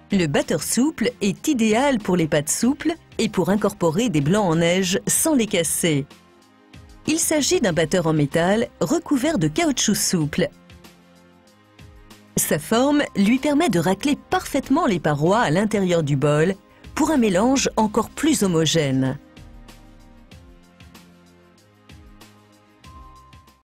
Le batteur souple est idéal pour les pâtes souples et pour incorporer des blancs en neige sans les casser. Il s'agit d'un batteur en métal recouvert de caoutchouc souple. Sa forme lui permet de racler parfaitement les parois à l'intérieur du bol pour un mélange encore plus homogène.